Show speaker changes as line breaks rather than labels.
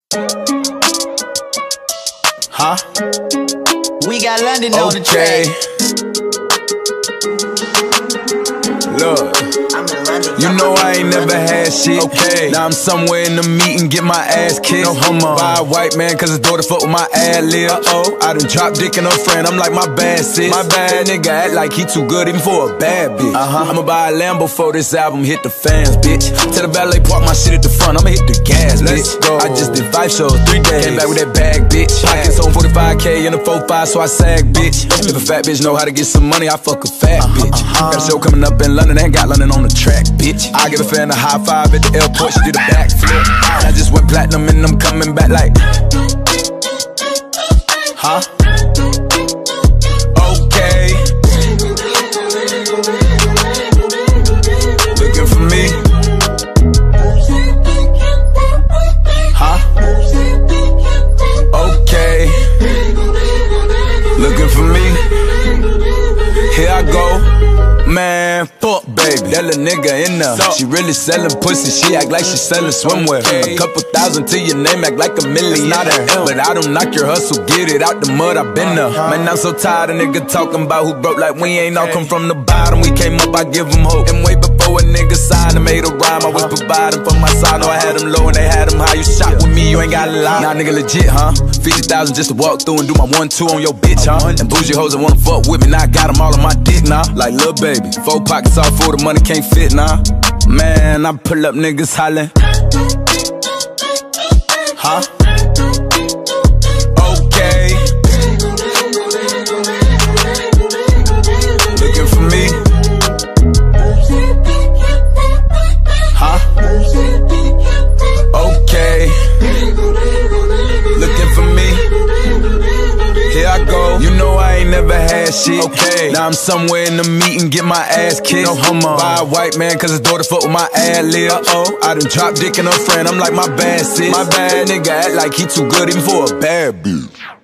Huh?
We got London on the track.
Look, you know I ain't never had shit. Okay, now I'm somewhere in the meeting, get my ass kicked. No homo. By a white man, cause his daughter fuck with my ad lib. I done dropped dick in her friend, I'm like my bad sis. My bad nigga act like he too good even for a bad bitch. I'ma buy a Lambo for this album, hit the fans, bitch. Tell the valet park my shit at the front, I'ma hit the gas, bitch. I just did 5 shows, 3 days. Came back with that bag, bitch. Pockets on 45K in a 4-5, so I sag, bitch. If a fat bitch know how to get some money, I fuck a fat bitch. Got a show coming up in London, ain't got London on the track, bitch. I give a fan a high five at the airport, she did a backflip. I just went platinum and I'm coming back like, huh? Okay. Looking for me? Huh? Okay. Looking for me? Here I go. Man, fuck baby, that little nigga in there. She really selling pussy, she act like she selling swimwear. A couple thousand to your name, act like $1 million. Not a M, but I don't knock your hustle, get it out the mud, I been there. Man, I'm so tired of nigga talking about who broke like we ain't all come from the bottom. We came up, I give them hope. And way before a nigga signed, I made a rhyme, I was providing for my side. No, I had them low and they had them high. You shot with me, you ain't got a lie. Nah, nigga legit, huh? 50,000 just to walk through and do my 1-2 on your bitch, huh? And bougie hoes that wanna fuck with me, now I got them all on my dick, nah. Like lil' baby, 4 pockets all full, the money can't fit, nah. Man, I pull up niggas hollin'. Huh? Okay. Looking for me? Huh? Okay. Looking for me? Here I go. You know I ain't never had shit. Okay, now I'm somewhere in the meeting, get my ass kicked. No homo. By a white man, cause his daughter fuck with my ad lib. I done dropped dick in her friend, I'm like my bad sis. My bad nigga act like he too good even for a bad bitch.